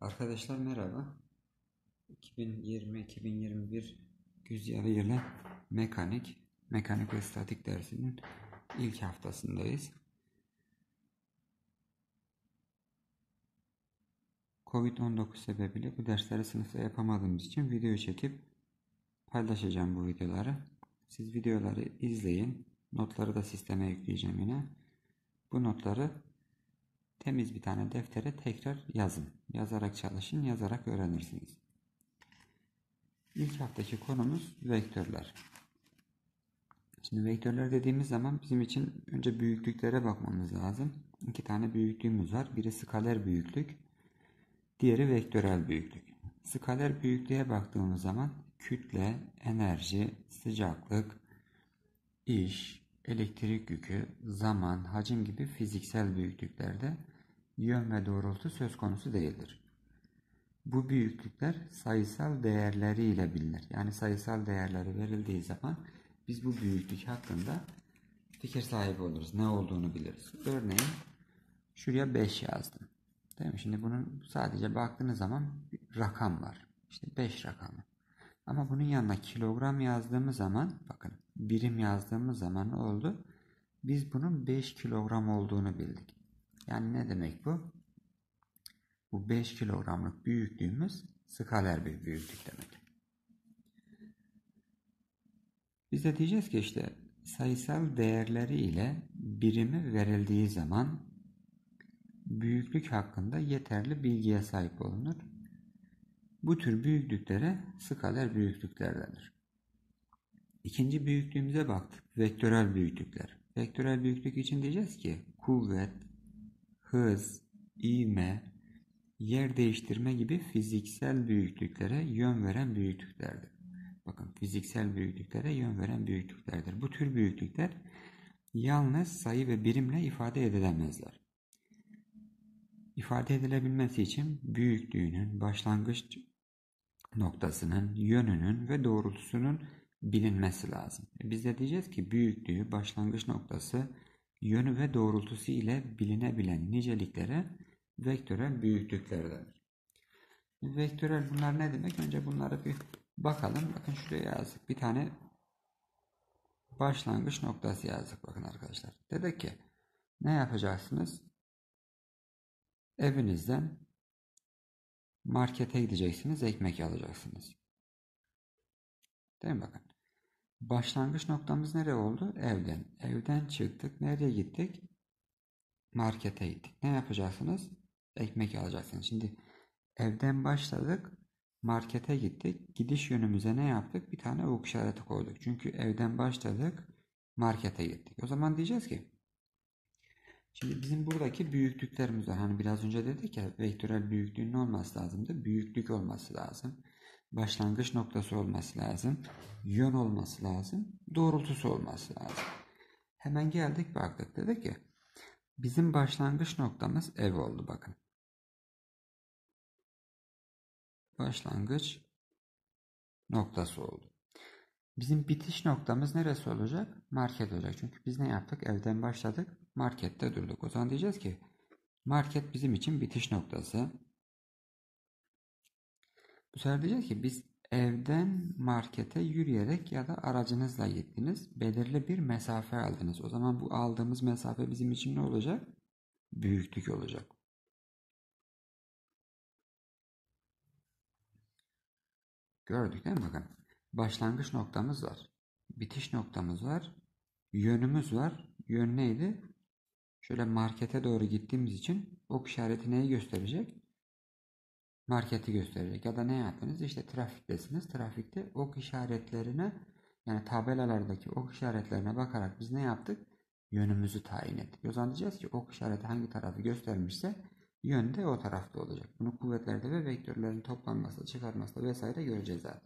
Arkadaşlar merhaba. 2020-2021 güz yarı yılı mekanik ve statik dersinin ilk haftasındayız. Covid-19 sebebiyle bu dersleri sınıfta yapamadığımız için video çekip paylaşacağım bu videoları. Siz videoları izleyin. Notları da sisteme yükleyeceğim yine. Bu notları temiz bir tane deftere tekrar yazın. Yazarak çalışın, yazarak öğrenirsiniz. İlk haftaki konumuz vektörler. Şimdi vektörler dediğimiz zaman bizim için önce büyüklüklere bakmamız lazım. İki tane büyüklüğümüz var. Biri skaler büyüklük, diğeri vektörel büyüklük. Skaler büyüklüğe baktığımız zaman kütle, enerji, sıcaklık, iş, elektrik yükü, zaman, hacim gibi fiziksel büyüklüklerde yön ve doğrultu söz konusu değildir. Bu büyüklükler sayısal değerleriyle bilinir. Yani sayısal değerleri verildiği zaman biz bu büyüklük hakkında fikir sahibi oluruz. Ne olduğunu biliriz. Örneğin şuraya 5 yazdım. Değil mi? Şimdi bunun sadece baktığınız zaman bir rakam var. İşte 5 rakamı. Ama bunun yanına kilogram yazdığımız zaman, bakın birim yazdığımız zaman ne oldu? Biz bunun 5 kilogram olduğunu bildik. Yani ne demek bu? Bu 5 kilogramlık büyüklüğümüz skaler bir büyüklük demek. Biz de diyeceğiz ki işte sayısal değerleri ile birimi verildiği zaman büyüklük hakkında yeterli bilgiye sahip olunur. Bu tür büyüklüklere skaler büyüklükler denir. İkinci büyüklüğümüze baktık. Vektörel büyüklükler. Vektörel büyüklük için diyeceğiz ki kuvvet, hız, ivme, yer değiştirme gibi fiziksel büyüklüklere yön veren büyüklüklerdir. Bakın fiziksel büyüklüklere yön veren büyüklüklerdir. Bu tür büyüklükler yalnız sayı ve birimle ifade edilemezler. İfade edilebilmesi için büyüklüğünün, başlangıç noktasının, yönünün ve doğrultusunun bilinmesi lazım. Biz de diyeceğiz ki büyüklüğü, başlangıç noktası, yönü ve doğrultusu ile bilinebilen niceliklere vektörel büyüklükler denir. Vektörel bunlar ne demek? Önce bunları bir bakalım. Bakın şuraya yazdık. Bir tane başlangıç noktası yazdık. Bakın arkadaşlar. Dedik ki ne yapacaksınız? Evinizden markete gideceksiniz. Ekmek alacaksınız. Değil mi bakın? Başlangıç noktamız nereye oldu? Evden. Evden çıktık. Nereye gittik? Markete gittik. Ne yapacaksınız? Ekmek alacaksınız. Şimdi evden başladık. Markete gittik. Gidiş yönümüze ne yaptık? Bir tane ok işareti koyduk. Çünkü evden başladık. Markete gittik. O zaman diyeceğiz ki şimdi bizim buradaki büyüklüklerimiz var. Hani biraz önce dedik ya vektörel büyüklüğün ne olması lazımdı? Büyüklük olması lazım. Başlangıç noktası olması lazım. Yön olması lazım. Doğrultusu olması lazım. Hemen geldik baktık. Dedik ki bizim başlangıç noktamız ev oldu bakın. Başlangıç noktası oldu. Bizim bitiş noktamız neresi olacak? Market olacak. Çünkü biz ne yaptık? Evden başladık. Markette durduk. O zaman diyeceğiz ki market bizim için bitiş noktası. Bu sefer diyeceğiz ki biz evden markete yürüyerek ya da aracınızla gittiniz. Belirli bir mesafe aldınız. O zaman bu aldığımız mesafe bizim için ne olacak? Büyüklük olacak. Gördük değil mi? Bakın. Başlangıç noktamız var. Bitiş noktamız var. Yönümüz var. Yön neydi? Şöyle markete doğru gittiğimiz için ok işareti neyi gösterecek? Marketi gösterecek. Ya da ne yaptınız? İşte trafiktesiniz. Trafikte ok işaretlerine yani tabelalardaki ok işaretlerine bakarak biz ne yaptık? Yönümüzü tayin ettik. O zaman diyeceğiz ki ok işareti hangi tarafı göstermişse yön de o tarafta olacak. Bunu kuvvetlerde ve vektörlerin toplanması, çıkarması vesaire göreceğiz zaten.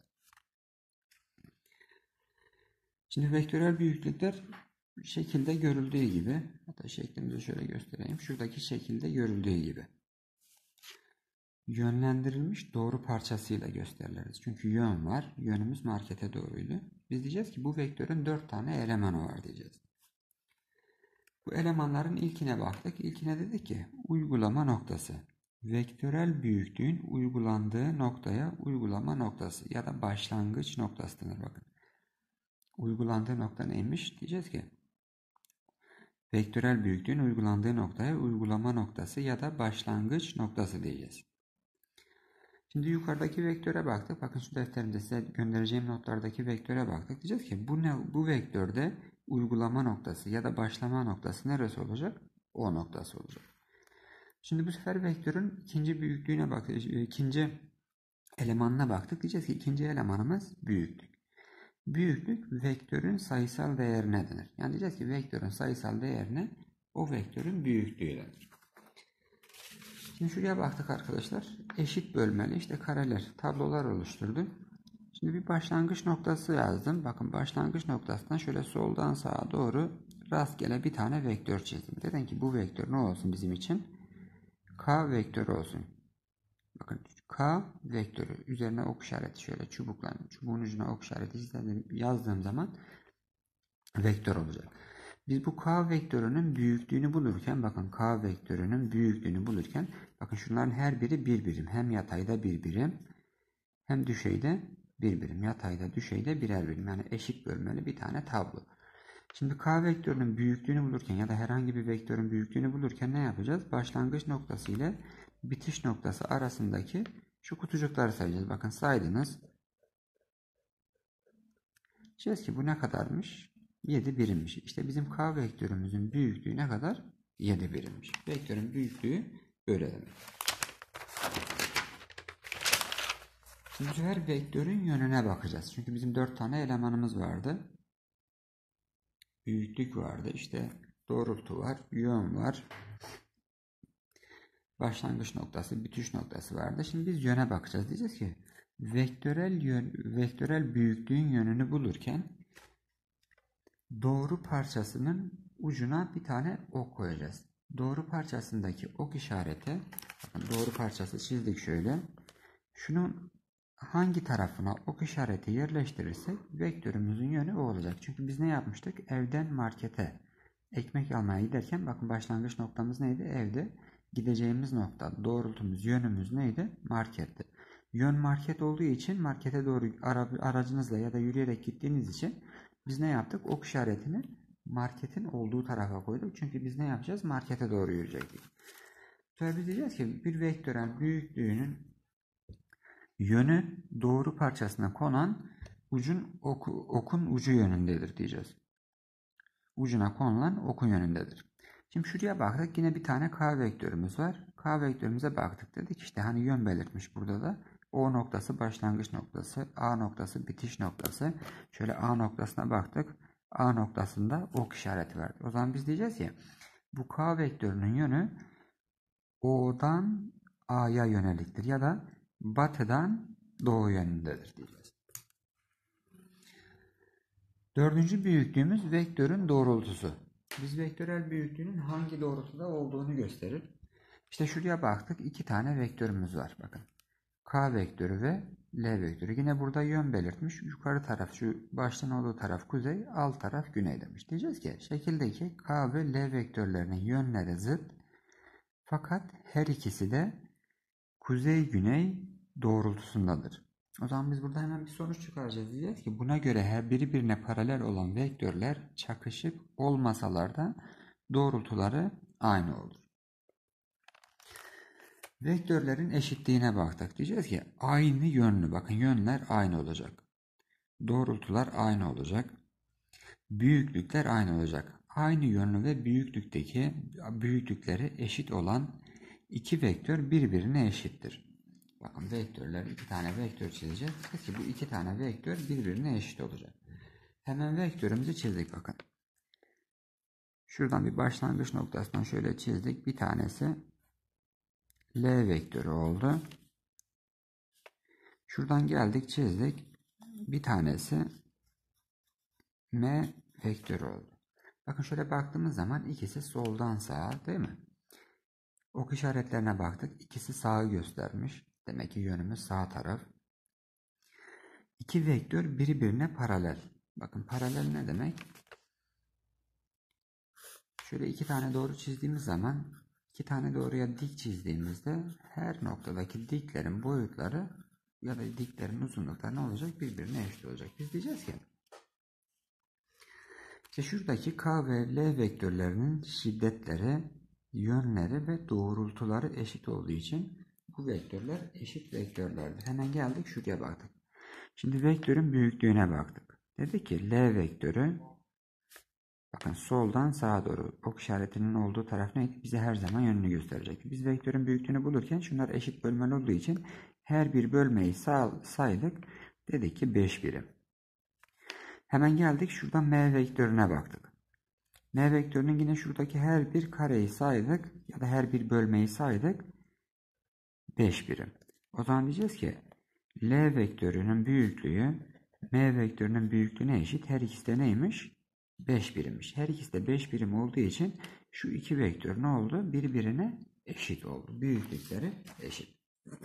Şimdi vektörel büyüklükler şekilde görüldüğü gibi, hatta şeklimizi şöyle göstereyim. Şuradaki şekilde görüldüğü gibi. Yönlendirilmiş doğru parçasıyla gösteriliriz. Çünkü yön var. Yönümüz markete doğruydu. Biz diyeceğiz ki bu vektörün 4 tane elemanı var diyeceğiz. Bu elemanların ilkine baktık. İlkine dedik ki uygulama noktası. vektörel büyüklüğün uygulandığı noktaya uygulama noktası ya da başlangıç noktası denir. Bakın. Uygulandığı nokta neymiş? Diyeceğiz ki vektörel büyüklüğün uygulandığı noktaya uygulama noktası ya da başlangıç noktası diyeceğiz. Şimdi yukarıdaki vektöre baktık. Bakın şu defterimde size göndereceğim notlardaki vektöre baktık. Diyeceğiz ki bu vektörde uygulama noktası ya da başlama noktası neresi olacak? O noktası olacak. Şimdi bu sefer vektörün ikinci büyüklüğüne baktık. İkinci elemanına baktık. Diyeceğiz ki ikinci elemanımız büyüklük. Büyüklük vektörün sayısal değerine denir. Yani diyeceğiz ki vektörün sayısal değerine o vektörün büyüklüğü denir. Şimdi şuraya baktık arkadaşlar. Eşit bölmeli işte kareler, tablolar oluşturdu. Şimdi bir başlangıç noktası yazdım. Bakın başlangıç noktasından şöyle soldan sağa doğru rastgele bir tane vektör çizdim. Dedim ki bu vektör ne olsun bizim için? K vektörü olsun. Bakın K vektörü üzerine ok işareti şöyle çubuğun ucuna ok işareti yazdığım zaman vektör olacak. Biz bu K vektörünün büyüklüğünü bulurken bakın K vektörünün büyüklüğünü bulurken bakın şunların her biri bir birim. Hem yatayda bir birim hem düşeyde bir birim. Yatayda düşeyde birer birim. Yani eşit bölmeli bir tane tablo. Şimdi K vektörünün büyüklüğünü bulurken ya da herhangi bir vektörün büyüklüğünü bulurken ne yapacağız? Başlangıç noktası ile bitiş noktası arasındaki şu kutucukları sayacağız. Bakın saydınız. Diyeceğiz ki bu ne kadarmış? 7 birimmiş. İşte bizim K vektörümüzün büyüklüğü ne kadar? 7 birimmiş. Vektörün büyüklüğü böyle demek. Şimdi bu sefer vektörün yönüne bakacağız. Çünkü bizim 4 tane elemanımız vardı. Büyüklük vardı. İşte doğrultu var, yön var. Başlangıç noktası, bitiş noktası vardı. Şimdi biz yöne bakacağız. Diyeceğiz ki vektörel büyüklüğün yönünü bulurken doğru parçasının ucuna bir tane ok koyacağız. Doğru parçasındaki ok işareti, bakın doğru parçası çizdik şöyle. Şunun hangi tarafına ok işareti yerleştirirsek vektörümüzün yönü o olacak. Çünkü biz ne yapmıştık? Evden markete ekmek almaya giderken bakın başlangıç noktamız neydi? Evde. Gideceğimiz nokta, doğrultumuz, yönümüz neydi? Marketti. Yön market olduğu için markete doğru aracınızla ya da yürüyerek gittiğiniz için biz ne yaptık? Ok işaretini marketin olduğu tarafa koyduk. Çünkü biz ne yapacağız? Markete doğru yürüyecektik. Sonra biz diyeceğiz ki bir vektörel büyüklüğünün yönü doğru parçasına konan okun ucu yönündedir diyeceğiz. Ucuna konulan okun yönündedir. Şimdi şuraya baktık. Yine bir tane K vektörümüz var. K vektörümüze baktık. Dedik işte hani yön belirtmiş burada da. O noktası başlangıç noktası. A noktası bitiş noktası. Şöyle A noktasına baktık. A noktasında ok işareti verdi. O zaman biz diyeceğiz ki bu K vektörünün yönü O'dan A'ya yöneliktir. Ya da batıdan doğu yönündedir diyeceğiz. Dördüncü büyüklüğümüz vektörün doğrultusu. Biz vektörel büyüklüğünün hangi doğrultuda olduğunu gösterir. İşte şuraya baktık. 2 tane vektörümüz var. Bakın. K vektörü ve L vektörü. Yine burada yön belirtmiş. Yukarı taraf şu baştan olduğu taraf kuzey, alt taraf güney demiş. Diyeceğiz ki şekildeki K ve L vektörlerinin yönleri zıt. Fakat her ikisi de kuzey-güney doğrultusundadır. O zaman biz burada hemen bir sonuç çıkaracağız. Diyeceğiz ki buna göre her birbirine paralel olan vektörler çakışık olmasalar da doğrultuları aynı olur. Vektörlerin eşitliğine baktık. Diyeceğiz ki aynı yönlü. Bakın yönler aynı olacak. Doğrultular aynı olacak. Büyüklükler aynı olacak. Aynı yönlü ve büyüklükleri eşit olan iki vektör birbirine eşittir. Bakın vektörler, 2 tane vektör çizeceğiz. Peki bu 2 tane vektör birbirine eşit olacak. Hemen vektörümüzü çizdik bakın. Şuradan bir başlangıç noktasından şöyle çizdik. Bir tanesi L vektörü oldu. Şuradan geldik çizdik. Bir tanesi M vektörü oldu. Bakın şöyle baktığımız zaman ikisi soldan sağa değil mi? Ok işaretlerine baktık. İkisi sağı göstermiş. Demek ki yönümüz sağ taraf. İki vektör birbirine paralel. Bakın paralel ne demek? Şöyle 2 tane doğru çizdiğimiz zaman İki tane doğruya dik çizdiğimizde her noktadaki diklerin boyutları ya da diklerin uzunlukları ne olacak? Birbirine eşit olacak. Biz diyeceğiz ki işte şuradaki K ve L vektörlerinin şiddetleri, yönleri ve doğrultuları eşit olduğu için bu vektörler eşit vektörlerdir. Hemen geldik şuraya baktık. Şimdi vektörün büyüklüğüne baktık. Dedi ki L vektörü, bakın soldan sağa doğru ok işaretinin olduğu taraf neydi? Bize her zaman yönünü gösterecekti. Biz vektörün büyüklüğünü bulurken şunlar eşit bölmeli olduğu için her bir bölmeyi saydık. Dedik ki 5 birim. Hemen geldik şuradan M vektörüne baktık. M vektörünün yine şuradaki her bir kareyi saydık ya da her bir bölmeyi saydık. 5 birim. O zaman diyeceğiz ki L vektörünün büyüklüğü M vektörünün büyüklüğüne eşit. Her ikisi de neymiş? 5 birimmiş. Her ikisi de 5 birim olduğu için şu iki vektör ne oldu? Birbirine eşit oldu. Büyüklükleri eşit.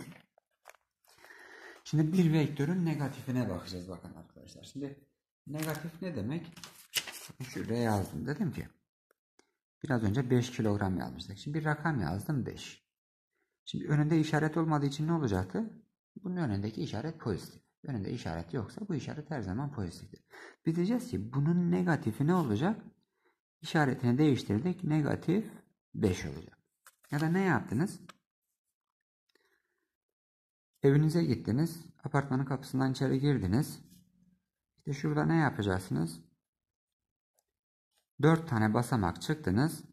Şimdi bir vektörün negatifine bakacağız bakın arkadaşlar. Şimdi negatif ne demek? Şuraya yazdım. Dedim ki biraz önce 5 kilogram yazmıştık. Şimdi bir rakam yazdım 5. Şimdi önünde işaret olmadığı için ne olacaktı? Bunun önündeki işaret pozitif. Önünde işaret yoksa bu işaret her zaman pozitiftir. Biz diyeceğiz ki bunun negatifi ne olacak? İşaretini değiştirdik. Negatif 5 olacak. Ya da ne yaptınız? Evinize gittiniz. Apartmanın kapısından içeri girdiniz. İşte şurada ne yapacaksınız? 4 tane basamak çıktınız.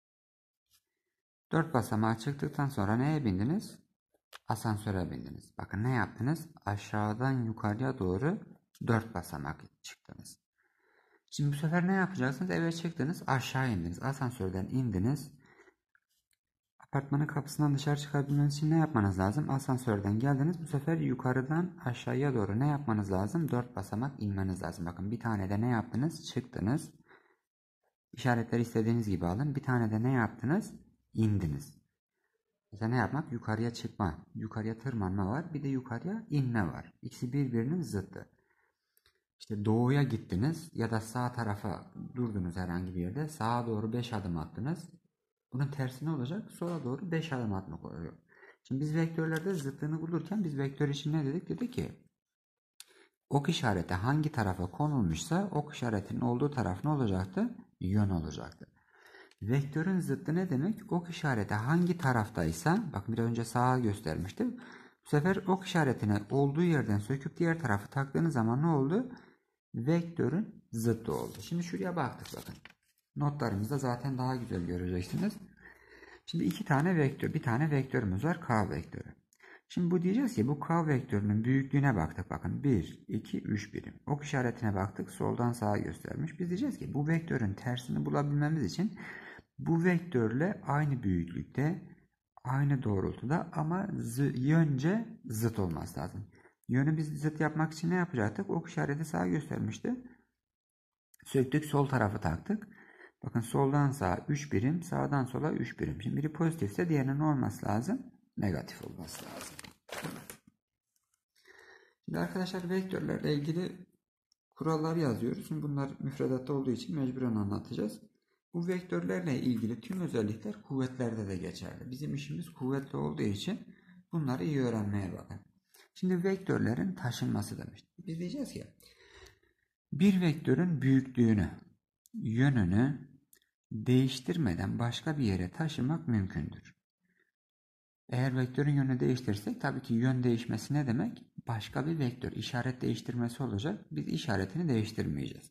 4 basamağa çıktıktan sonra neye bindiniz? Asansöre bindiniz. Bakın ne yaptınız? Aşağıdan yukarıya doğru 4 basamak çıktınız. Şimdi bu sefer ne yapacaksınız? Eve çıktınız, aşağı indiniz. Asansörden indiniz. Apartmanın kapısından dışarı çıkabilmeniz için ne yapmanız lazım? Asansörden geldiniz. Bu sefer yukarıdan aşağıya doğru ne yapmanız lazım? 4 basamak inmeniz lazım. Bakın bir tane de ne yaptınız? Çıktınız. İşaretleri istediğiniz gibi alın. Bir tane de ne yaptınız? İndiniz. Mesela ne yapmak? Yukarıya çıkma, yukarıya tırmanma var. Bir de yukarıya inme var. İkisi birbirinin zıttı. İşte doğuya gittiniz ya da sağ tarafa durdunuz herhangi bir yerde. Sağa doğru 5 adım attınız. Bunun tersi ne olacak? Sola doğru 5 adım atmak oluyor. Şimdi biz vektörlerde zıttını bulurken biz vektör için ne dedik? Dedik ki ok işareti hangi tarafa konulmuşsa ok işaretinin olduğu taraf ne olacaktı? Yön olacaktı. Vektörün zıttı ne demek? Ok işareti hangi taraftaysa, bakın biraz önce sağa göstermiştim. Bu sefer ok işaretini olduğu yerden söküp diğer tarafı taktığınız zaman ne oldu? Vektörün zıttı oldu. Şimdi şuraya baktık bakın. Notlarımızda zaten daha güzel göreceksiniz. Şimdi iki tane vektör, bir tane vektörümüz var, K vektörü. Şimdi bu diyeceğiz ki bu K vektörünün büyüklüğüne baktık. Bakın 1, 2, 3 birim. Ok işaretine baktık. Soldan sağa göstermiş. Biz diyeceğiz ki bu vektörün tersini bulabilmemiz için bu vektörle aynı büyüklükte, aynı doğrultuda ama yönce zıt olması lazım. Yönü biz zıt yapmak için ne yapacaktık? Ok işareti sağa göstermişti. Söktük, sol tarafı taktık. Bakın soldan sağa 3 birim, sağdan sola 3 birim. Şimdi biri pozitifse diğerinin olması lazım? Negatif olması lazım. Şimdi arkadaşlar vektörlerle ilgili kurallar yazıyoruz. Şimdi bunlar müfredatta olduğu için mecburen anlatacağız. Bu vektörlerle ilgili tüm özellikler kuvvetlerde de geçerli. Bizim işimiz kuvvetli olduğu için bunları iyi öğrenmeye bakın. Şimdi vektörlerin taşınması demiştik. Biz diyeceğiz ki bir vektörün büyüklüğünü, yönünü değiştirmeden başka bir yere taşımak mümkündür. Eğer vektörün yönünü değiştirirsek tabii ki yön değişmesi ne demek? Başka bir vektör işaret değiştirmesi olacak. Biz işaretini değiştirmeyeceğiz.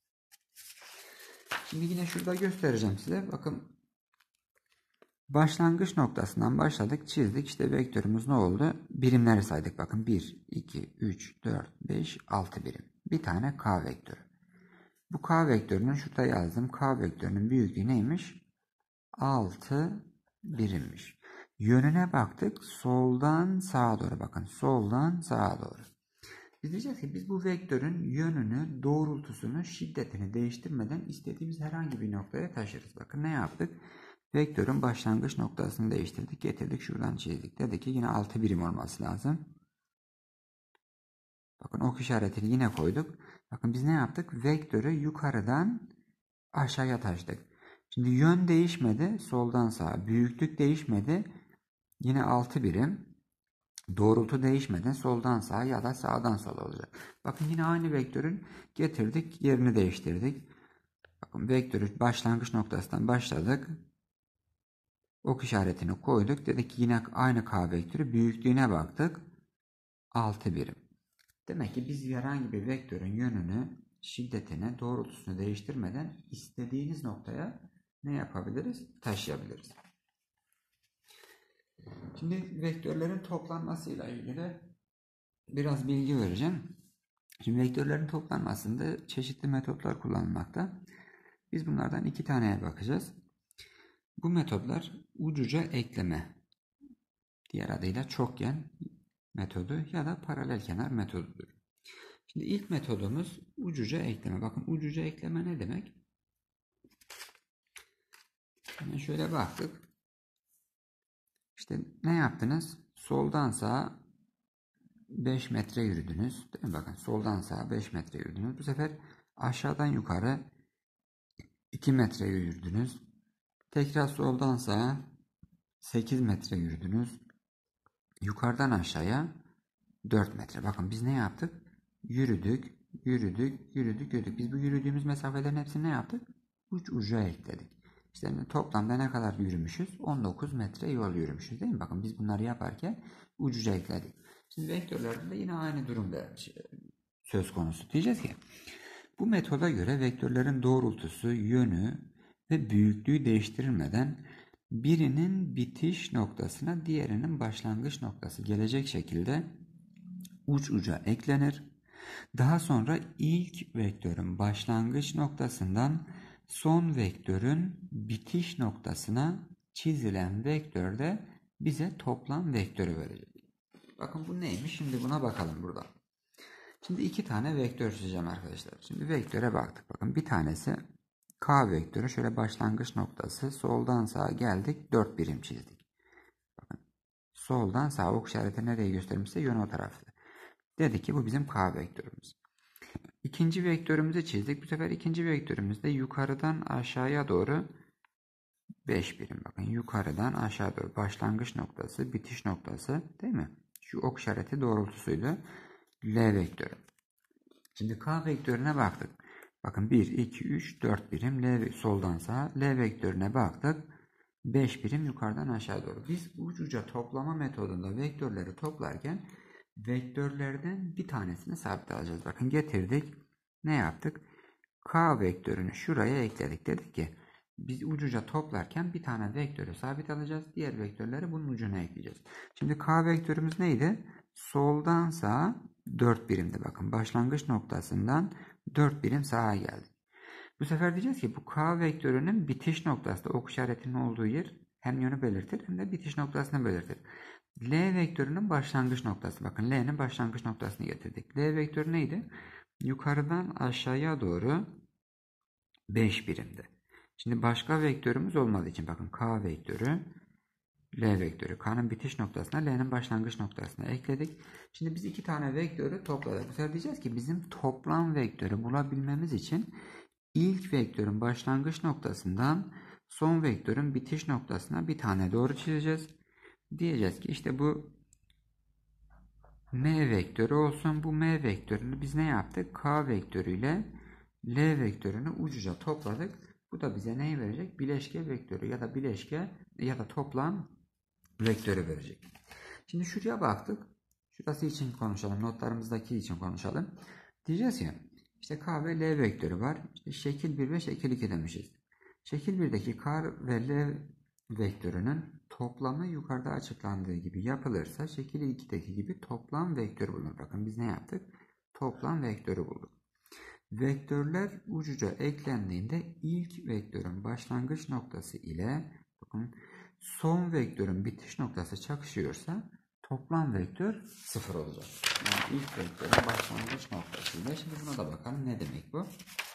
Şimdi yine şurada göstereceğim size. Bakın başlangıç noktasından başladık, çizdik. İşte vektörümüz ne oldu? Birimleri saydık. Bakın 1, 2, 3, 4, 5, 6 birim. Bir tane K vektörü. Bu K vektörünün şurada yazdım. K vektörünün büyüklüğü neymiş? 6 birimmiş. Yönüne baktık. Soldan sağa doğru bakın. Soldan sağa doğru. Biz diyeceğiz ki biz bu vektörün yönünü, doğrultusunu, şiddetini değiştirmeden istediğimiz herhangi bir noktaya taşırız. Bakın ne yaptık? Vektörün başlangıç noktasını değiştirdik. Getirdik şuradan çizdik. Dedik ki yine 6 birim olması lazım. Bakın ok işaretini yine koyduk. Bakın biz ne yaptık? Vektörü yukarıdan aşağıya taşıdık. Şimdi yön değişmedi. Soldan sağa. Büyüklük değişmedi. Yine 6 birim. Doğrultu değişmeden soldan sağa ya da sağdan sola olacak. Bakın yine aynı vektörün getirdik. Yerini değiştirdik. Bakın vektörü başlangıç noktasından başladık. Ok işaretini koyduk. Dedik ki yine aynı K vektörü. Büyüklüğüne baktık. 6 birim. Demek ki biz herhangi bir vektörün yönünü, şiddetini, doğrultusunu değiştirmeden istediğiniz noktaya ne yapabiliriz? Taşıyabiliriz. Şimdi vektörlerin toplanmasıyla ilgili biraz bilgi vereceğim. Şimdi vektörlerin toplanmasında çeşitli metotlar kullanılmakta. Biz bunlardan 2 taneye bakacağız. Bu metotlar ucuca ekleme, diğer adıyla çokgen metodu ya da paralel kenar metodudur. Şimdi ilk metodumuz ucuca ekleme. Bakın ucuca ekleme ne demek? Hemen şöyle baktık. İşte ne yaptınız? Soldan sağa 5 metre yürüdünüz. Değil mi? Bakın soldan sağa 5 metre yürüdünüz. Bu sefer aşağıdan yukarı 2 metre yürüdünüz. Tekrar soldan sağa 8 metre yürüdünüz. Yukarıdan aşağıya 4 metre. Bakın biz ne yaptık? Yürüdük, yürüdük, yürüdük, yürüdük. Biz bu yürüdüğümüz mesafelerin hepsini ne yaptık? Uç uca ekledik. İşte toplamda ne kadar yürümüşüz? 19 metre yol yürümüşüz değil mi? Bakın biz bunları yaparken uç uca ekledik. Şimdi vektörlerde de yine aynı durumda söz konusu. Diyeceğiz ki bu metoda göre vektörlerin doğrultusu, yönü ve büyüklüğü değiştirilmeden birinin bitiş noktasına diğerinin başlangıç noktası gelecek şekilde uç uca eklenir. Daha sonra ilk vektörün başlangıç noktasından son vektörün bitiş noktasına çizilen vektörde bize toplam vektörü verecek. Bakın bu neymiş? Şimdi buna bakalım burada. Şimdi 2 tane vektör çizeceğim arkadaşlar. Şimdi vektöre baktık. Bakın bir tanesi K vektörü. Şöyle başlangıç noktası. Soldan sağa geldik. 4 birim çizdik. Bakın soldan sağa ok işareti nereye göstermişse yön o tarafta. Dedik ki bu bizim K vektörümüz. İkinci vektörümüzü çizdik. Bu sefer ikinci vektörümüzde yukarıdan aşağıya doğru 5 birim. Bakın yukarıdan aşağı doğru başlangıç noktası, bitiş noktası değil mi? Şu ok işareti doğrultusuydu. L vektörü. Şimdi K vektörüne baktık. Bakın 1, 2, 3, 4 birim L soldan sağa. L vektörüne baktık. 5 birim yukarıdan aşağı doğru. Biz uç uca toplama metodunda vektörleri toplarken vektörlerden bir tanesini sabit alacağız. Bakın getirdik. Ne yaptık? K vektörünü şuraya ekledik. Dedik ki biz ucuca toplarken bir tane vektörü sabit alacağız. Diğer vektörleri bunun ucuna ekleyeceğiz. Şimdi K vektörümüz neydi? Soldan sağa 4 birimdi. Bakın başlangıç noktasından 4 birim sağa geldik. Bu sefer diyeceğiz ki bu K vektörünün bitiş noktası da ok işaretinin olduğu yer hem yönü belirtir hem de bitiş noktasını belirtir. L vektörünün başlangıç noktası. Bakın L'nin başlangıç noktasını getirdik. L vektörü neydi? Yukarıdan aşağıya doğru 5 birimdi. Şimdi başka vektörümüz olmadığı için bakın K vektörü, L vektörü. K'nın bitiş noktasına L'nin başlangıç noktasına ekledik. Şimdi biz 2 tane vektörü topladık. Bu sefer diyeceğiz ki bizim toplam vektörü bulabilmemiz için ilk vektörün başlangıç noktasından son vektörün bitiş noktasına bir tane doğru çizeceğiz. Diyeceğiz ki işte bu M vektörü olsun. Bu M vektörünü biz ne yaptık? K vektörüyle L vektörünü ucuca topladık. Bu da bize neyi verecek? Bileşke vektörü ya da bileşke ya da toplam vektörü verecek. Şimdi şuraya baktık. Şurası için konuşalım. Notlarımızdaki için konuşalım. Diyeceğiz ya işte K ve L vektörü var. İşte şekil 1 ve şekil 2 demişiz. Şekil 1'deki K ve L vektörünün toplamı yukarıda açıklandığı gibi yapılırsa şekil 2'deki gibi toplam vektör bulunur. Bakın biz ne yaptık? Toplam vektörü bulduk. Vektörler ucuca eklendiğinde ilk vektörün başlangıç noktası ile bakın son vektörün bitiş noktası çakışıyorsa toplam vektör 0 olacak. Yani ilk vektörün başlangıç noktası ile. Şimdi buna da bakalım ne demek bu?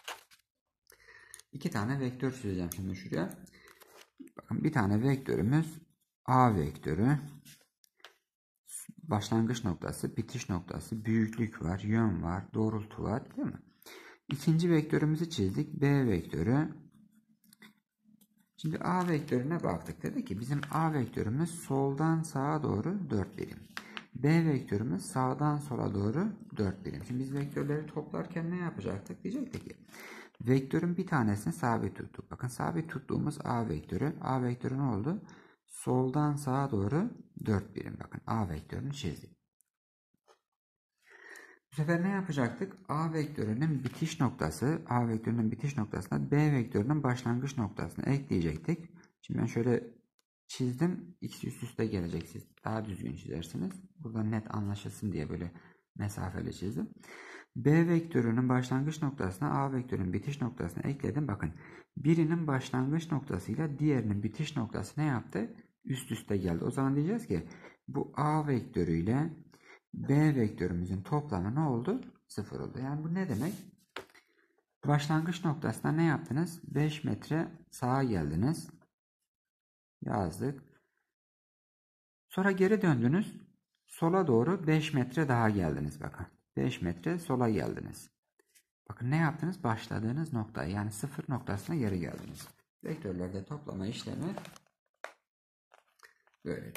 2 tane vektör çizeceğim şimdi şuraya. Bakın bir tane vektörümüz A vektörü. Başlangıç noktası, bitiş noktası, büyüklük var, yön var, doğrultu var değil mi? İkinci vektörümüzü çizdik. B vektörü. Şimdi A vektörüne baktık. Dedi ki bizim A vektörümüz soldan sağa doğru 4 birim. B vektörümüz sağdan sola doğru 4 birim. Şimdi biz vektörleri toplarken ne yapacaktık? Diyecektik ki vektörün bir tanesini sabit tuttuk. Bakın sabit tuttuğumuz A vektörü. A vektörü ne oldu? Soldan sağa doğru 4 birim. Bakın A vektörünü çizdik. Bu sefer ne yapacaktık? A vektörünün bitiş noktasına B vektörünün başlangıç noktasını ekleyecektik. Şimdi ben şöyle çizdim. İkisi üst üste gelecek. Siz daha düzgün çizersiniz. Burada net anlaşılsın diye böyle mesafeli çizdim. B vektörünün başlangıç noktasına A vektörünün bitiş noktasına ekledim. Bakın birinin başlangıç noktasıyla diğerinin bitiş noktası ne yaptı? Üst üste geldi. O zaman diyeceğiz ki bu A vektörüyle B vektörümüzün toplamı ne oldu? 0 oldu. Yani bu ne demek? Başlangıç noktasına ne yaptınız? 5 metre sağa geldiniz. Yazdık. Sonra geri döndünüz. Sola doğru 5 metre daha geldiniz. Bakın. 5 metre sola geldiniz. Bakın ne yaptınız? Başladığınız noktaya yani 0 noktasına geri geldiniz. Vektörlerde toplama işlemi böyle.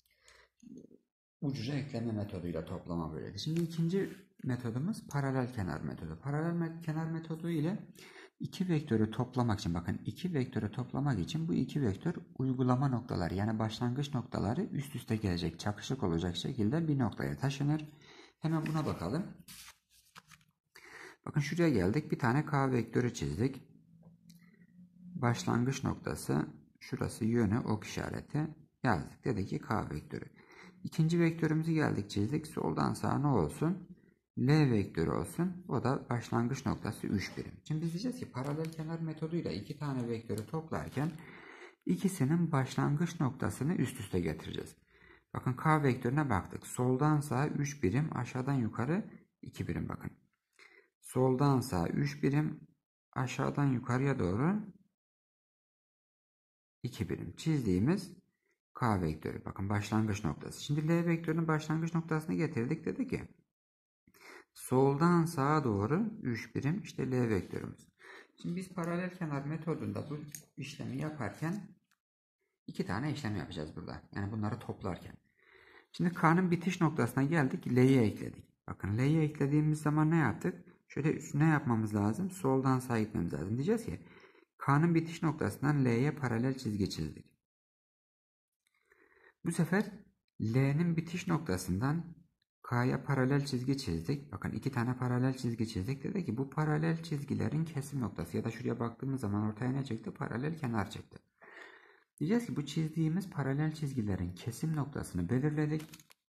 Ucuca ekleme metoduyla toplama böyleydi. Şimdi ikinci metodumuz paralel kenar metodu. Paralel kenar metodu ile iki vektörü toplamak için, bakın iki vektörü toplamak için bu iki vektör uygulama noktaları yani başlangıç noktaları üst üste gelecek, çakışık olacak şekilde bir noktaya taşınır. Hemen buna bakalım. Bakın şuraya geldik. Bir tane K vektörü çizdik. Başlangıç noktası şurası, yönü ok işareti yazdık. Dedik ki K vektörü. İkinci vektörümüzü geldik çizdik. Soldan sağa ne olsun? L vektörü olsun. O da başlangıç noktası 3 birim. Şimdi biz diyeceğiz ki paralel kenar metoduyla iki tane vektörü toplarken ikisinin başlangıç noktasını üst üste getireceğiz. Bakın K vektörüne baktık. Soldan sağa 3 birim, aşağıdan yukarı 2 birim bakın. Soldan sağa 3 birim, aşağıdan yukarıya doğru 2 birim çizdiğimiz K vektörü. Bakın başlangıç noktası. Şimdi L vektörünün başlangıç noktasını getirdik. Dedi ki soldan sağa doğru 3 birim işte L vektörümüz. Şimdi biz paralel kenar metodunda bu işlemi yaparken iki tane işlem yapacağız burada. Yani bunları toplarken. Şimdi K'nın bitiş noktasına geldik. L'ye ekledik. Bakın L'ye eklediğimiz zaman ne yaptık? Şöyle üstüne yapmamız lazım. Soldan sağa gitmemiz lazım. Diyeceğiz ki K'nın bitiş noktasından L'ye paralel çizgi çizdik. Bu sefer L'nin bitiş noktasından K'ya paralel çizgi çizdik. Bakın iki tane paralel çizgi çizdik. Dedi ki bu paralel çizgilerin kesim noktası ya da şuraya baktığımız zaman ortaya ne çıktı? Paralel kenar çıktı. Diyeceğiz ki bu çizdiğimiz paralel çizgilerin kesim noktasını belirledik.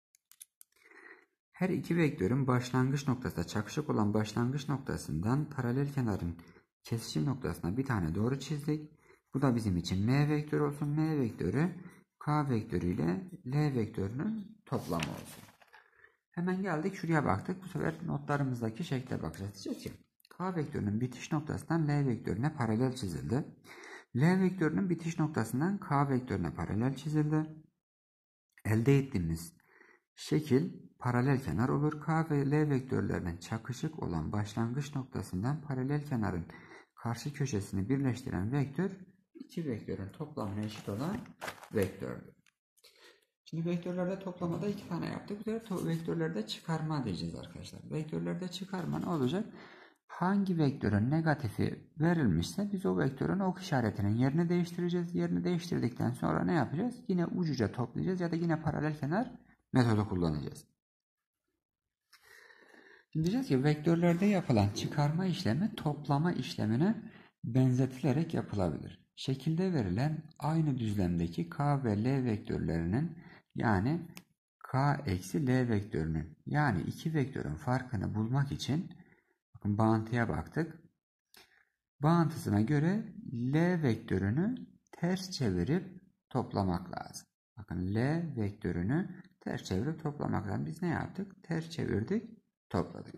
Her iki vektörün başlangıç noktası, çakışık olan başlangıç noktasından paralel kenarın kesişim noktasına bir tane doğru çizdik. Bu da bizim için M vektörü olsun. M vektörü K vektörü ile L vektörünün toplamı olsun. Hemen geldik şuraya baktık. Bu sefer notlarımızdaki şekle bakacağız. Diyeceğiz ki K vektörünün bitiş noktasından L vektörüne paralel çizildi. L vektörünün bitiş noktasından K vektörüne paralel çizildi. Elde ettiğimiz şekil paralel kenar olur. K ve L vektörlerinin çakışık olan başlangıç noktasından paralel kenarın karşı köşesini birleştiren vektör iki vektörün toplamına eşit olan vektördür. Şimdi vektörlerde toplamada iki tane yaptık. Bu vektörlerde çıkarma diyeceğiz arkadaşlar. Vektörlerde çıkarma ne olacak? Hangi vektörün negatifi verilmişse biz o vektörün ok işaretinin yerini değiştireceğiz. Yerini değiştirdikten sonra ne yapacağız? Yine ucuca toplayacağız ya da yine paralel kenar metodu kullanacağız. Şimdi diyeceğiz ki vektörlerde yapılan çıkarma işlemi toplama işlemine benzetilerek yapılabilir. Şekilde verilen aynı düzlemdeki K ve L vektörlerinin yani K eksi L vektörünün yani iki vektörün farkını bulmak için bakın bağıntıya baktık. Bağıntısına göre L vektörünü ters çevirip toplamak lazım. Bakın L vektörünü ters çevirip toplamak lazım. Biz ne yaptık? Ters çevirdik, topladık.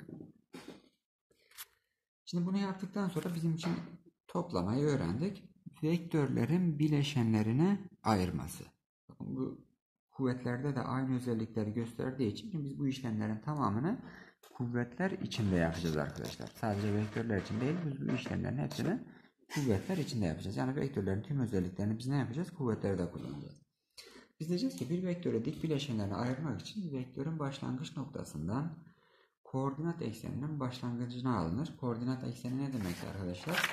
Şimdi bunu yaptıktan sonra bizim için toplamayı öğrendik. Vektörlerin bileşenlerine ayırması. Bakın bu kuvvetlerde de aynı özellikleri gösterdiği için biz bu işlemlerin tamamını kuvvetler içinde yapacağız arkadaşlar. Sadece vektörler için değil, biz bu işlemlerin hepsini kuvvetler içinde yapacağız. Yani vektörlerin tüm özelliklerini biz ne yapacağız? Kuvvetlerde kullanacağız. Biz diyeceğiz ki bir vektöre dik bileşenlerini ayırmak için vektörün başlangıç noktasından koordinat ekseninin başlangıcına alınır. Koordinat ekseni ne demek arkadaşlar?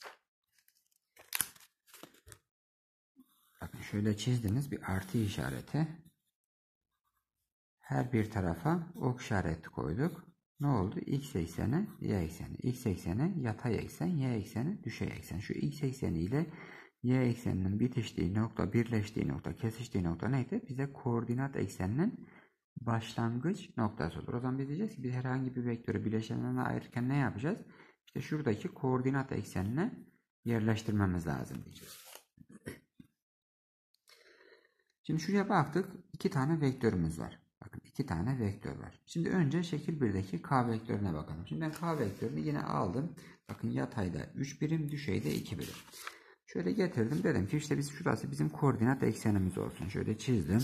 Bakın şöyle çizdiniz bir artı işareti. Her bir tarafa ok işareti koyduk. Ne oldu? X ekseni, Y ekseni. X ekseni yatay eksen, Y ekseni düşey eksen. Şu X ekseni ile Y ekseninin bitiştiği nokta, birleştiği nokta, kesiştiği nokta neydi? Bize koordinat ekseninin başlangıç noktası olur. O zaman biz diyeceğiz ki biz herhangi bir vektörü bileşenlerine ayırırken ne yapacağız? İşte şuradaki koordinat eksenine yerleştirmemiz lazım diyeceğiz. Şimdi şuraya baktık. 2 tane vektörümüz var. Bakın 2 tane vektör var. Şimdi önce şekil 1'deki K vektörüne bakalım. Şimdi ben K vektörünü yine aldım. Bakın yatayda 3 birim, düşeyde 2 birim. Şöyle getirdim. Dedim ki işte şurası bizim koordinat eksenimiz olsun. Şöyle çizdim.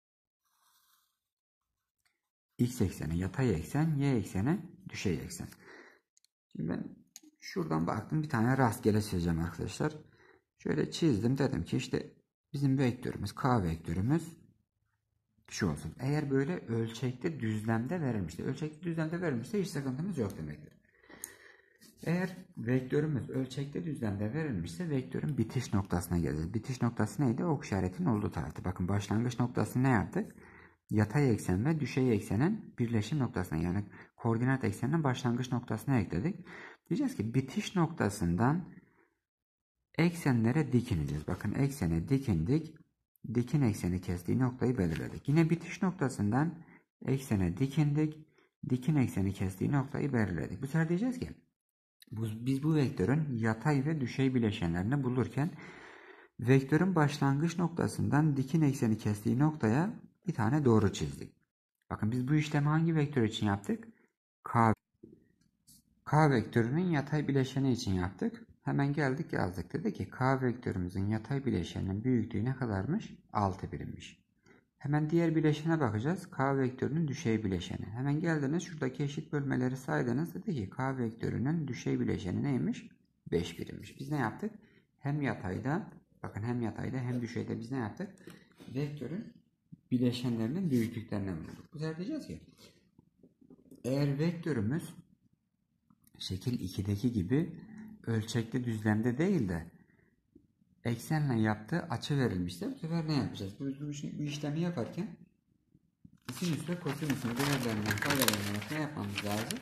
X ekseni yatay eksen, Y ekseni düşey eksen. Şimdi ben şuradan baktım, bir tane rastgele çizeceğim arkadaşlar. Şöyle çizdim, dedim ki işte bizim vektörümüz, K vektörümüz şu olsun. Eğer böyle ölçekte düzlemde verilmişse, ölçekte düzlemde verilmişse hiç sıkıntımız yok demektir. Eğer vektörümüz ölçekte düzlemde verilmişse vektörün bitiş noktasına geleceğiz. Bitiş noktası neydi? Ok işaretinin olduğu tarafta. Bakın başlangıç noktasını ne yaptık? Yatay eksen ve düşey eksenin birleşim noktasına, yani koordinat ekseninin başlangıç noktasına ekledik. Diyeceğiz ki bitiş noktasından eksenlere dikineceğiz. Bakın eksene dikindik. Dikin ekseni kestiği noktayı belirledik. Yine bitiş noktasından eksene dikindik. Dikin ekseni kestiği noktayı belirledik. Bu sefer diyeceğiz ki biz bu vektörün yatay ve düşey bileşenlerini bulurken vektörün başlangıç noktasından dikin ekseni kestiği noktaya bir tane doğru çizdik. Bakın biz bu işlemi hangi vektör için yaptık? K vektörünün yatay bileşeni için yaptık. Hemen geldik yazdık. Dedi ki K vektörümüzün yatay bileşeninin büyüklüğü ne kadarmış? 6 birimmiş. Hemen diğer bileşene bakacağız. K vektörünün düşey bileşeni. Hemen geldiniz şuradaki eşit bölmeleri saydınız. Dedi ki K vektörünün düşey bileşeni neymiş? 5 birimmiş. Biz ne yaptık? Hem yatayda, bakın hem yatayda hem düşeyde biz ne yaptık? Vektörün bileşenlerinin büyüklüklerini bulduk. Bu sefer diyeceğiz ki eğer vektörümüz şekil 2'deki gibi ölçekli düzlemde değil de eksenle yaptığı açı verilmişse bu sefer ne yapacağız? Bu işlemi yaparken sinüs ve kosinüsün değerlerinden faydalanarak ne yapmamız lazım?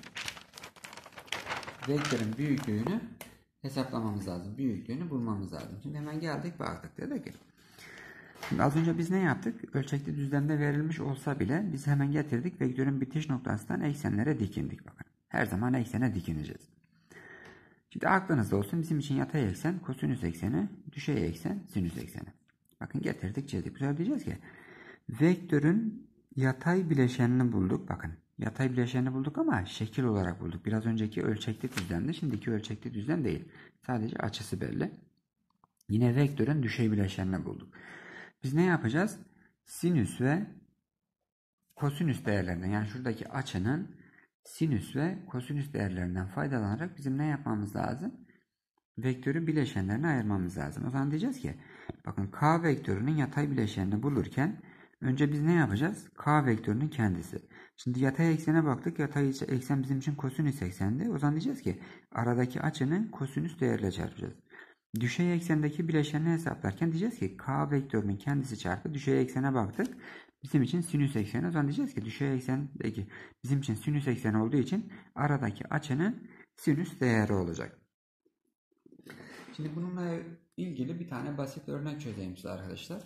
Vektörün büyüklüğünü hesaplamamız lazım. Büyüklüğünü bulmamız lazım. Şimdi hemen geldik baktık. Dedik ki şimdi az önce biz ne yaptık? Ölçekli düzlemde verilmiş olsa bile biz hemen getirdik. Vektörün bitiş noktasından eksenlere dikindik. Bakın. Her zaman eksene dikineceğiz. Şimdi aklınızda olsun, bizim için yatay eksen kosinüs ekseni, düşey eksen sinüs ekseni. Bakın getirdik çizdik. Bu sefer diyeceğiz ki vektörün yatay bileşenini bulduk. Bakın yatay bileşenini bulduk ama şekil olarak bulduk. Biraz önceki ölçekli düzlemde, şimdiki ölçekli düzlem değil. Sadece açısı belli. Yine vektörün düşey bileşenini bulduk. Biz ne yapacağız? Sinüs ve kosinüs değerlerinden, yani şuradaki açının sinüs ve kosinüs değerlerinden faydalanarak bizim ne yapmamız lazım? Vektörün bileşenlerini ayırmamız lazım. O zaman diyeceğiz ki bakın K vektörünün yatay bileşenini bulurken önce biz ne yapacağız? K vektörünün kendisi. Şimdi yatay eksene baktık. Yatay eksen bizim için kosinüs eksendi. O zaman diyeceğiz ki aradaki açının kosinüs değeriyle çarpacağız. Düşey eksendeki bileşenini hesaplarken diyeceğiz ki K vektörünün kendisi çarpı düşey eksene baktık. Bizim için sinüs ekseni. O zaman diyeceğiz ki düşey eksendeki bizim için sinüs ekseni olduğu için aradaki açının sinüs değeri olacak. Şimdi bununla ilgili bir tane basit örnek çözeyim size arkadaşlar.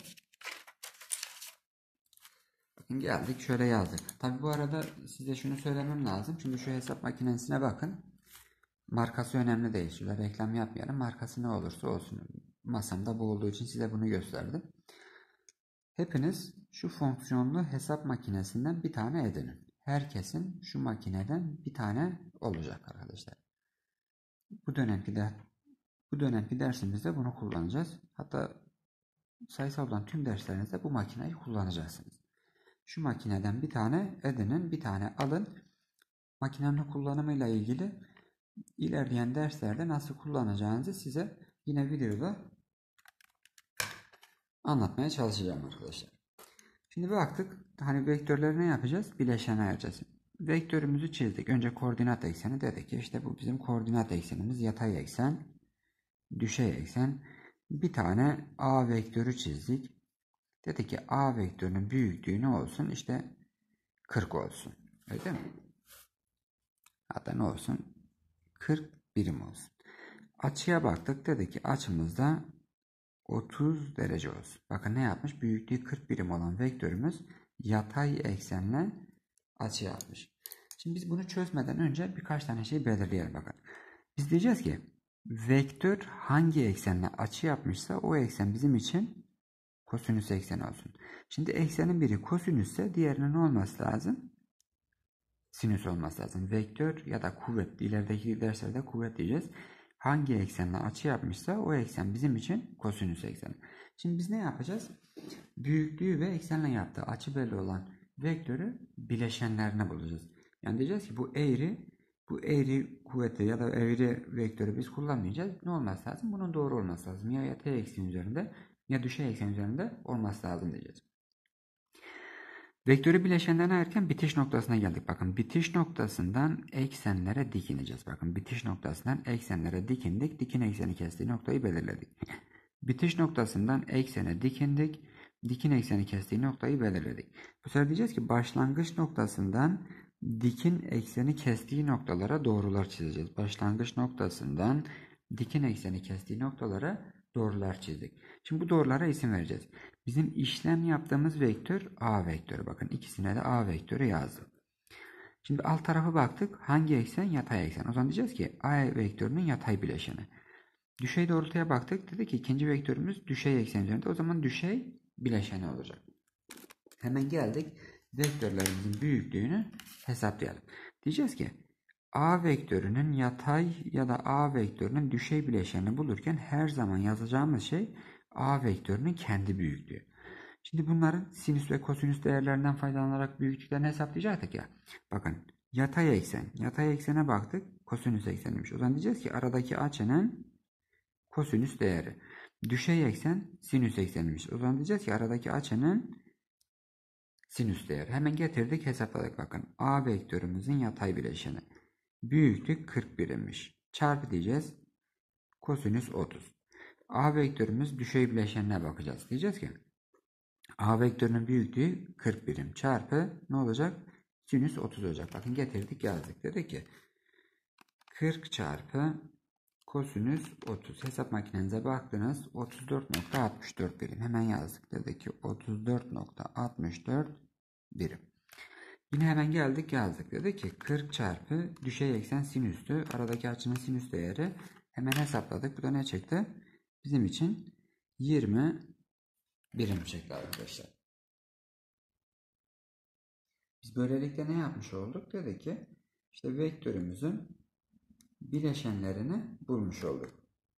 Bakın geldik şöyle yazdık. Tabi bu arada size şunu söylemem lazım. Şimdi şu hesap makinesine bakın. Markası önemli değil. Şurada reklam yapmayalım. Markası ne olursa olsun. Masamda bu olduğu için size bunu gösterdim. Hepiniz şu fonksiyonlu hesap makinesinden bir tane edinin. Herkesin şu makineden bir tane olacak arkadaşlar. Bu dönemki dersimizde bunu kullanacağız. Hatta sayısal olan tüm derslerinizde bu makineyi kullanacaksınız. Şu makineden bir tane edinin, bir tane alın. Makinenin kullanımıyla ilgili ilerleyen derslerde nasıl kullanacağınızı size yine videoda anlatmaya çalışacağım arkadaşlar. Şimdi baktık. Hani vektörleri ne yapacağız? Bileşene ayıracağız. Vektörümüzü çizdik. Önce koordinat ekseni dedik ki işte bu bizim koordinat eksenimiz. Yatay eksen, düşey eksen. Bir tane A vektörü çizdik. Dedik ki A vektörünün büyüklüğü ne olsun? İşte 40 olsun. Öyle değil mi? Hatta ne olsun? 40 birim olsun. Açıya baktık. Dedik ki açımızda 30 derece olsun. Bakın ne yapmış? Büyüklüğü 40 birim olan vektörümüz yatay eksenle açı yapmış. Şimdi biz bunu çözmeden önce birkaç tane şey belirleyelim bakın. Biz diyeceğiz ki vektör hangi eksenle açı yapmışsa o eksen bizim için kosinüs ekseni olsun. Şimdi eksenin biri kosinüsse diğerinin ne olması lazım? Sinüs olması lazım. Vektör ya da kuvvet, ilerideki derslerde kuvvet diyeceğiz. Hangi eksenle açı yapmışsa o eksen bizim için kosinüs ekseni. Şimdi biz ne yapacağız? Büyüklüğü ve eksenle yaptığı açı belli olan vektörü bileşenlerine bulacağız. Yani diyeceğiz ki bu eğri kuvveti ya da eğri vektörü biz kullanmayacağız. Ne olması lazım? Bunun doğru olması lazım. Ya yatay eksen üzerinde ya düşey eksen üzerinde olması lazım diyeceğiz. Vektörü bileşenden ayırırken bitiş noktasına geldik. Bakın bitiş noktasından eksenlere dik ineceğiz. Bakın bitiş noktasından eksenlere dik indik. Dikin ekseni kestiği noktayı belirledik. Bitiş noktasından eksene dik indik. Dikin ekseni kestiği noktayı belirledik. Bu sefer diyeceğiz ki başlangıç noktasından dikin ekseni kestiği noktalara doğrular çizeceğiz. Başlangıç noktasından dikin ekseni kestiği noktalara doğrular çizdik. Şimdi bu doğrulara isim vereceğiz. Bizim işlem yaptığımız vektör A vektörü. Bakın ikisine de A vektörü yazdım. Şimdi alt tarafa baktık. Hangi eksen? Yatay eksen. O zaman diyeceğiz ki A vektörünün yatay bileşeni. Düşey doğrultuya baktık. Dedi ki ikinci vektörümüz düşey eksen üzerinde. O zaman düşey bileşeni olacak. Hemen geldik. Vektörlerimizin büyüklüğünü hesaplayalım. Diyeceğiz ki A vektörünün yatay ya da A vektörünün düşey bileşenini bulurken her zaman yazacağımız şey A vektörünün kendi büyüklüğü. Şimdi bunların sinüs ve kosinüs değerlerinden faydalanarak büyüklüklerini hesaplayacaktık ya. Bakın yatay eksen. Yatay eksene baktık. Kosinüs ekseniymiş. O zaman diyeceğiz ki aradaki açının kosinüs değeri. Düşey eksen sinüs ekseniymiş. O zaman diyeceğiz ki aradaki açının sinüs değeri. Hemen getirdik hesapladık bakın. A vektörümüzün yatay bileşeni. Büyüklük 41'miş. Çarpı diyeceğiz. Kosinüs 30. A vektörümüz düşey bileşenine bakacağız. Diyeceğiz ki A vektörünün büyüklüğü 40 birim çarpı ne olacak? Sinüs 30 olacak. Bakın getirdik yazdık. Dedik ki 40 çarpı kosinüs 30. Hesap makinenize baktınız. 34.64 birim. Hemen yazdık. Dedik ki 34.64 birim. Yine hemen geldik yazdık. Dedik ki 40 çarpı düşey eksen sinüstü. Aradaki açının sinüs değeri. Hemen hesapladık. Bu da ne çıktı? Bizim için 20 birim çıktı arkadaşlar. Biz böylelikle ne yapmış olduk? Dedik ki işte vektörümüzün bileşenlerini bulmuş olduk.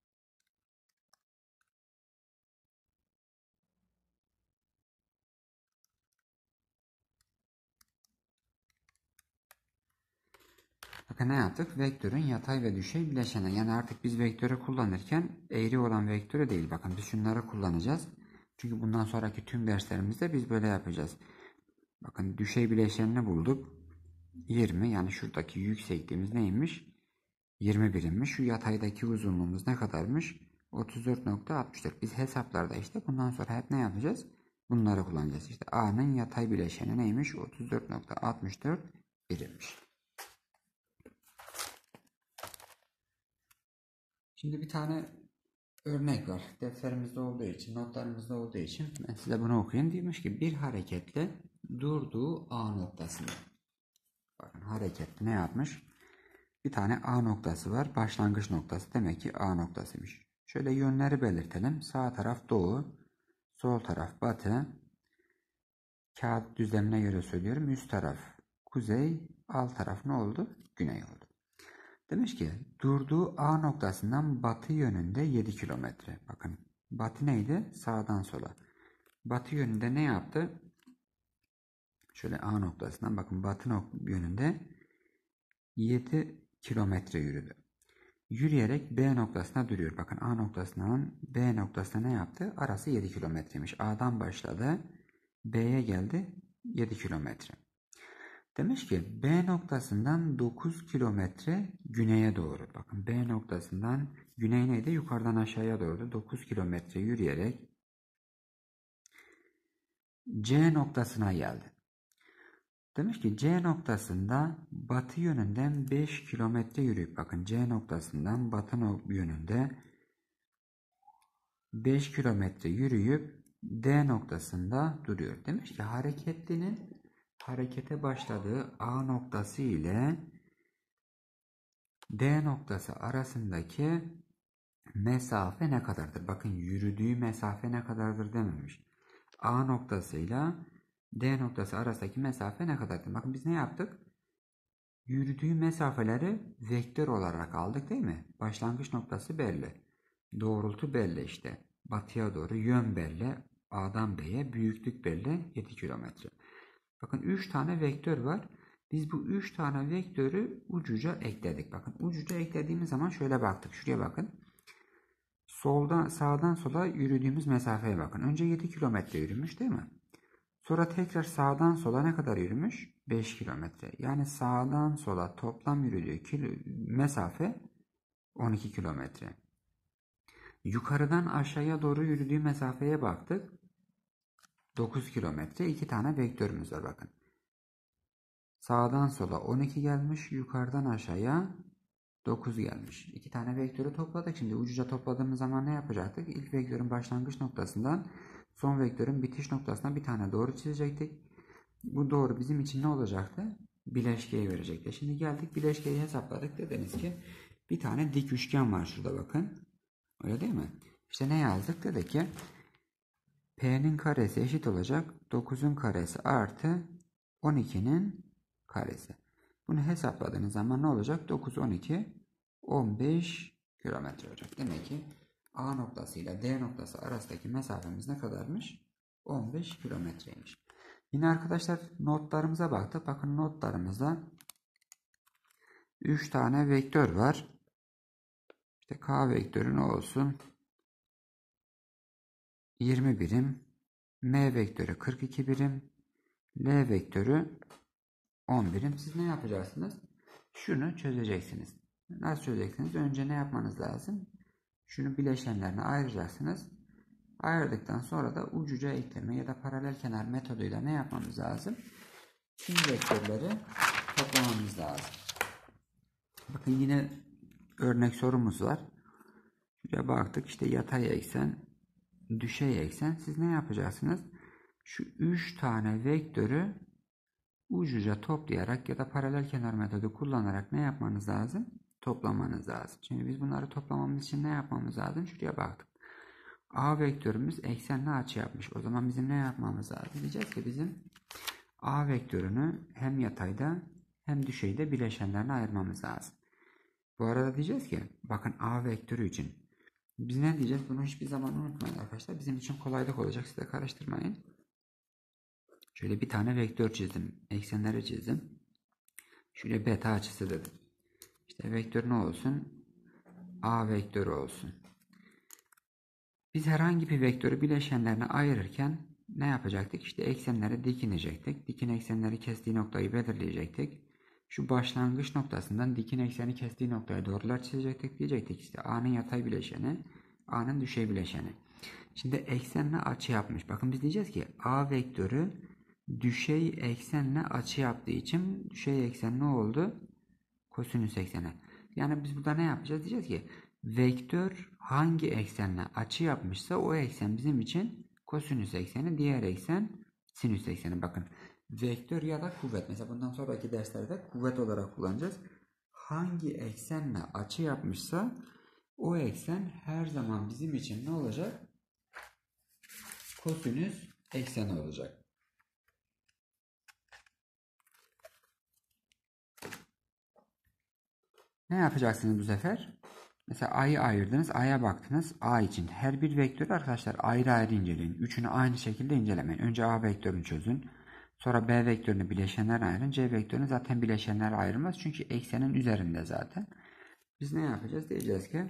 Bakın ne yaptık? Vektörün yatay ve düşey bileşeni. Yani artık biz vektörü kullanırken eğri olan vektörü değil. Bakın biz şunları kullanacağız. Çünkü bundan sonraki tüm derslerimizde biz böyle yapacağız. Bakın düşey bileşenini bulduk. 20 yani şuradaki yüksekliğimiz neymiş? 20 birimmiş. Şu yataydaki uzunluğumuz ne kadarmış? 34.64. Biz hesaplarda işte bundan sonra hep ne yapacağız? Bunları kullanacağız. İşte A'nın yatay bileşeni neymiş? 34.64 birimmiş. Şimdi bir tane örnek var. Defterimizde olduğu için, notlarımızda olduğu için ben size bunu okuyayım. Demiş ki bir hareketle durduğu A noktasında. Bakın hareketli ne yapmış? Bir tane A noktası var. Başlangıç noktası. Demek ki A noktasıymış. Şöyle yönleri belirtelim. Sağ taraf doğu, sol taraf batı. Kağıt düzlemine göre söylüyorum. Üst taraf kuzey, alt taraf ne oldu? Güney oldu. Demiş ki durduğu A noktasından batı yönünde 7 kilometre. Bakın batı neydi? Sağdan sola. Batı yönünde ne yaptı? Şöyle A noktasından bakın batı yönünde 7 kilometre yürüdü. yürüyerek B noktasına duruyor. Bakın A noktasından B noktasına ne yaptı? Arası 7 kilometreymiş. A'dan başladı. B'ye geldi 7 kilometre. Demiş ki B noktasından 9 kilometre güneye doğru. Bakın B noktasından güney neydi? Yukarıdan aşağıya doğru 9 kilometre yürüyerek C noktasına geldi. Demiş ki C noktasında batı yönünden 5 kilometre yürüyüp, bakın C noktasından batı yönünde 5 kilometre yürüyüp D noktasında duruyor. Demiş ki hareketlinin harekete başladığı A noktası ile D noktası arasındaki mesafe ne kadardır? Bakın yürüdüğü mesafe ne kadardır dememiş. A noktasıyla D noktası arasındaki mesafe ne kadardır? Bakın biz ne yaptık? Yürüdüğü mesafeleri vektör olarak aldık değil mi? Başlangıç noktası belli. Doğrultu belli işte. Batıya doğru yön belli. A'dan B'ye büyüklük belli. 7 kilometre. Bakın 3 tane vektör var. Biz bu 3 tane vektörü ucuca ekledik. Bakın ucuca eklediğimiz zaman şöyle baktık. Şuraya bakın. Sağdan sola yürüdüğümüz mesafeye bakın. Önce 7 kilometre yürümüş değil mi? Sonra tekrar sağdan sola ne kadar yürümüş? 5 kilometre. Yani sağdan sola toplam yürüdüğü mesafe 12 kilometre. Yukarıdan aşağıya doğru yürüdüğü mesafeye baktık. 9 kilometre. 2 tane vektörümüz var bakın. Sağdan sola 12 gelmiş. Yukarıdan aşağıya 9 gelmiş. 2 tane vektörü topladık. Şimdi ucuca topladığımız zaman ne yapacaktık? İlk vektörün başlangıç noktasından son vektörün bitiş noktasına bir tane doğru çizecektik. Bu doğru bizim için ne olacaktı? Bileşkeyi verecekti. Şimdi geldik bileşkeyi hesapladık. Dediniz ki bir tane dik üçgen var şurada bakın. Öyle değil mi? İşte ne yazdık? Dedik ki P'nin karesi eşit olacak 9'un karesi artı 12'nin karesi. Bunu hesapladığınız zaman ne olacak? 9, 12, 15 kilometre olacak. Demek ki A noktası ile D noktası arasındaki mesafemiz ne kadarmış? 15 kilometreymiş. Yine arkadaşlar notlarımıza baktık. Bakın notlarımızda 3 tane vektör var. İşte K vektörü ne olsun? 20 birim. M vektörü 42 birim. L vektörü 10 birim. Siz ne yapacaksınız? Şunu çözeceksiniz. Nasıl çözeceksiniz? Önce ne yapmanız lazım? Şunu bileşenlerine ayıracaksınız. Ayırdıktan sonra da ucuca ekleme ya da paralel kenar metoduyla ne yapmamız lazım? Tüm vektörleri toplamamız lazım. Bakın yine örnek sorumuz var. Şuraya baktık. İşte yatay eksen, düşey eksen. Siz ne yapacaksınız? Şu 3 tane vektörü ucuca toplayarak ya da paralel kenar metodu kullanarak ne yapmanız lazım? Toplamanız lazım. Şimdi biz bunları toplamamız için ne yapmamız lazım? Şuraya baktık. A vektörümüz eksenle açı yapmış. O zaman bizim ne yapmamız lazım? Diyeceğiz ki bizim A vektörünü hem yatayda hem düşeyde bileşenlerine ayırmamız lazım. Bu arada diyeceğiz ki bakın A vektörü için biz ne diyeceğiz? Bunu hiçbir zaman unutmayın arkadaşlar. Bizim için kolaylık olacak. Siz de karıştırmayın. Şöyle bir tane vektör çizdim. Eksenleri çizdim. Şuraya beta açısı dedim. İşte vektör ne olsun? A vektörü olsun. Biz herhangi bir vektörü bileşenlerine ayırırken ne yapacaktık? İşte eksenleri dik inecektik. Dikin eksenleri kestiği noktayı belirleyecektik. Şu başlangıç noktasından dikin ekseni kestiği noktaya doğrular çizecektik. Diyecektik işte A'nın yatay bileşeni, A'nın düşey bileşeni. Şimdi eksenle açı yapmış. Bakın biz diyeceğiz ki A vektörü düşey eksenle açı yaptığı için düşey eksen ne oldu? Kosinüs ekseni. Yani biz burada ne yapacağız? Diyeceğiz ki vektör hangi eksenle açı yapmışsa o eksen bizim için kosinüs ekseni, diğer eksen sinüs ekseni. Bakın vektör ya da kuvvet. Mesela bundan sonraki derslerde kuvvet olarak kullanacağız. Hangi eksenle açı yapmışsa o eksen her zaman bizim için ne olacak? Kosinüs ekseni olacak. Ne yapacaksınız bu sefer? Mesela A'yı ayırdınız. A'ya baktınız. A için her bir vektörü arkadaşlar ayrı ayrı inceleyin. Üçünü aynı şekilde incelemeyin. Önce A vektörünü çözün. Sonra B vektörünü bileşenler ayırın. C vektörünü zaten bileşenler ayrılmaz. Çünkü eksenin üzerinde zaten. Biz ne yapacağız? Diyeceğiz ki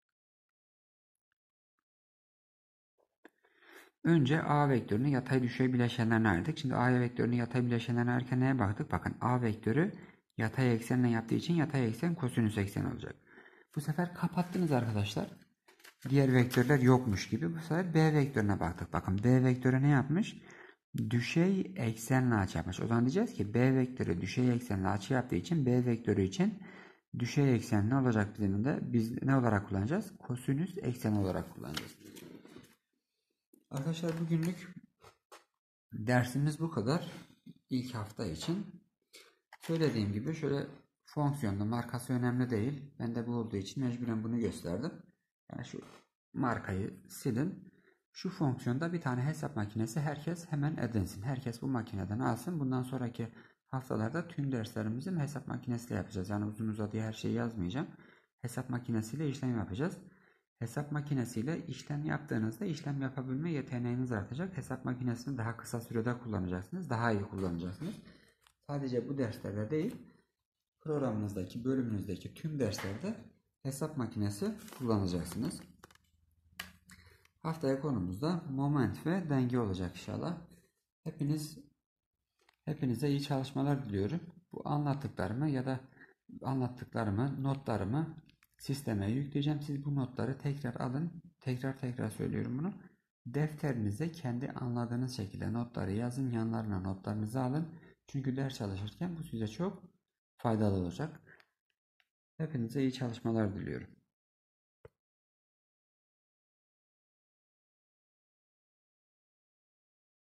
önce A vektörünün yatay düşey bileşenlerini ayırdık. Şimdi A vektörünün yatay bileşenlerini ayırırken neye baktık? Bakın A vektörü yatay eksenle yaptığı için yatay eksen kosinüs eksen olacak. Bu sefer kapattınız arkadaşlar. Diğer vektörler yokmuş gibi. Bu sefer B vektörüne baktık. Bakın B vektörü ne yapmış? Düşey eksenle açı yapmış. O zaman diyeceğiz ki B vektörü düşey eksenle açı yaptığı için B vektörü için düşey eksen ne olacak bizim de? Biz ne olarak kullanacağız? Kosinüs eksen olarak kullanacağız. Arkadaşlar bugünlük dersimiz bu kadar. İlk hafta için. Söylediğim gibi şöyle fonksiyonda markası önemli değil. Ben de bu olduğu için mecburen bunu gösterdim. Yani şu markayı silin. Şu fonksiyonda bir tane hesap makinesi herkes hemen edinsin. Herkes bu makineden alsın. Bundan sonraki haftalarda tüm derslerimizi hesap makinesiyle yapacağız. Yani uzun uzadıya her şeyi yazmayacağım. Hesap makinesiyle işlem yapacağız. Hesap makinesiyle işlem yaptığınızda işlem yapabilme yeteneğiniz artacak. Hesap makinesini daha kısa sürede kullanacaksınız. Daha iyi kullanacaksınız. Sadece bu derslerde değil, programınızdaki, bölümünüzdeki tüm derslerde hesap makinesi kullanacaksınız. Haftaya konumuzda moment ve denge olacak inşallah. Hepinize iyi çalışmalar diliyorum. Bu anlattıklarımı ya da notlarımı sisteme yükleyeceğim. Siz bu notları tekrar alın. Tekrar söylüyorum bunu. Defterinize kendi anladığınız şekilde notları yazın. Yanlarına notlarınızı alın. Çünkü ders çalışırken bu size çok faydalı olacak. Hepinize iyi çalışmalar diliyorum.